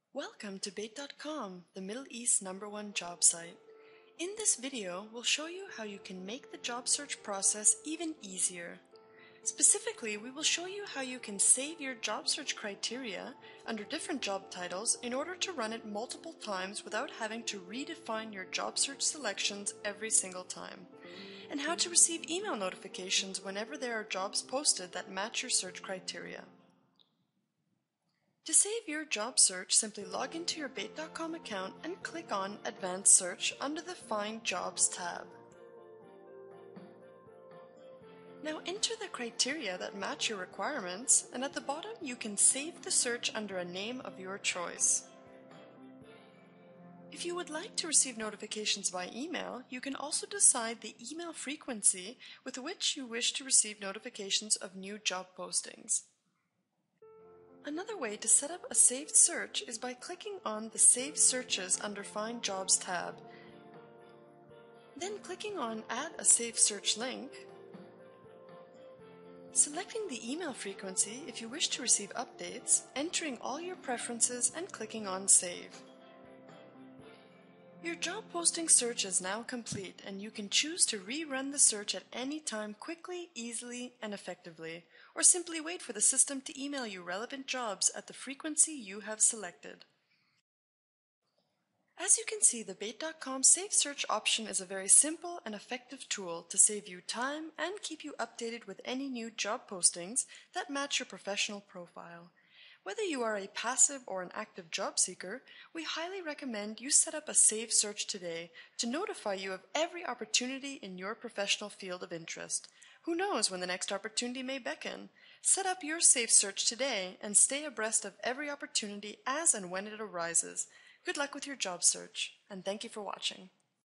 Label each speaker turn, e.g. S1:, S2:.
S1: Welcome to Bayt.com, the Middle East's #1 job site. In this video, we'll show you how you can make the job search process even easier. Specifically, we will show you how you can save your job search criteria under different job titles in order to run it multiple times without having to redefine your job search selections every single time, and how to receive email notifications whenever there are jobs posted that match your search criteria. To save your job search, simply log into your Bayt.com account and click on Advanced Search under the Find Jobs tab. Now enter the criteria that match your requirements, and at the bottom you can save the search under a name of your choice. If you would like to receive notifications by email, you can also decide the email frequency with which you wish to receive notifications of new job postings. Another way to set up a saved search is by clicking on the Save Searches under Find Jobs tab, then clicking on Add a Saved Search link, selecting the email frequency if you wish to receive updates, entering all your preferences and clicking on Save. Your job posting search is now complete, and you can choose to rerun the search at any time quickly, easily, and effectively, or simply wait for the system to email you relevant jobs at the frequency you have selected. As you can see, the Bayt.com Save Search option is a very simple and effective tool to save you time and keep you updated with any new job postings that match your professional profile. Whether you are a passive or an active job seeker, we highly recommend you set up a Save Search today to notify you of every opportunity in your professional field of interest. Who knows when the next opportunity may beckon? Set up your Save Search today and stay abreast of every opportunity as and when it arises. Good luck with your job search, and thank you for watching.